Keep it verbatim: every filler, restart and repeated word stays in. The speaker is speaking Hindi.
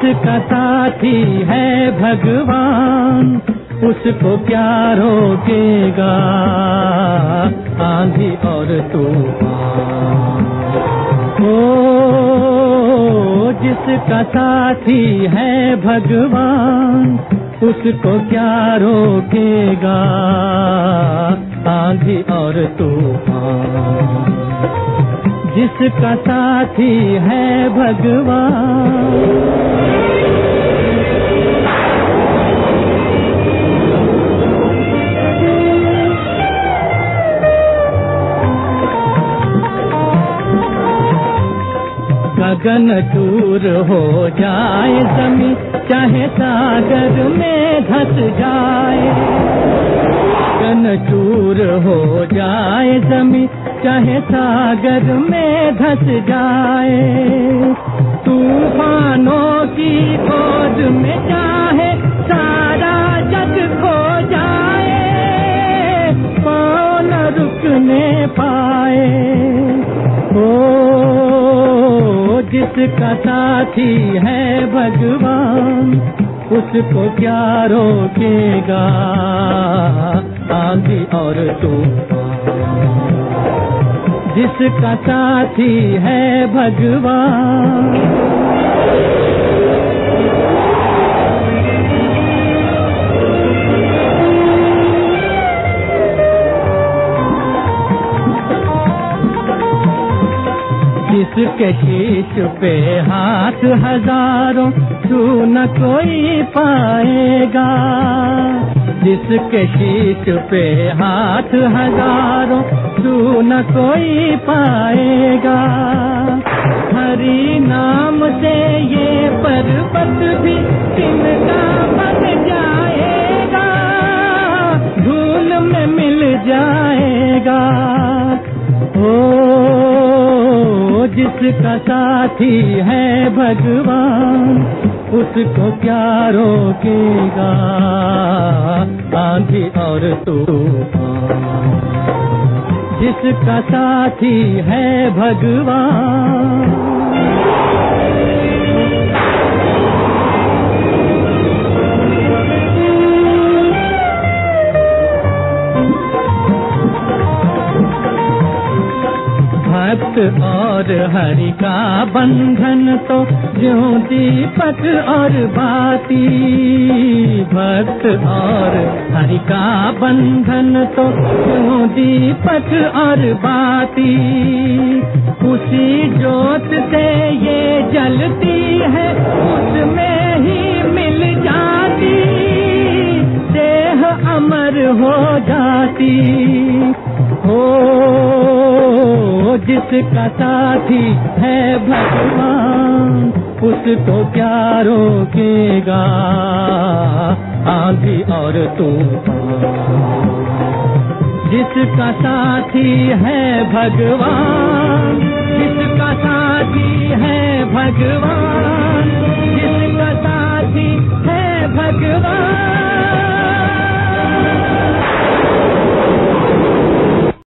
जिसका साथी है भगवान, उसको क्या रोकेगा आंधी और तूफान। ओ जिसका साथी है भगवान, उसको क्या रोकेगा आंधी और तूफान। जिसका साथी है भगवान। गगन दूर हो जाए ज़मीं, चाहे सागर में धस जाए। गगन दूर हो जाए ज़मीं, चाहे सागर में धस जाए। तूफानों की गोद में चाहे सारा जग खो जाए, पाँव न रुकने पाए। ओ जिसका साथी है भगवान, उसको क्या रोकेगा आंधी और तूफान। जिसका साथी है भगवान। जिसके शीश पे हाथ हजारों, तू न कोई पाएगा। जिसके शीश पे हाथ हजारों, तू न कोई पाएगा। हरि नाम से ये पर्वत भी तिनका बन जाएगा, धूल में मिल जाएगा। ओ जिसका साथी है भगवान, उसको क्या रोकेगा आंधी और तूफान। जिसका साथी है भगवान। भक्त और हरि का बंधन तो ज्यों दीपक और बाती। भक्त और हरि का बंधन तो ज्यों दीपक और बाती। उसी ज्योत से ये जलती है, उसमें ही मिल जाती, देह अमर हो जाती। हो जिसका साथी है भगवान, उसको क्या रोकेगा आंधी और तूफान। जिसका साथी है भगवान, जिसका साथी है भगवान, जिसका साथी है भगवान।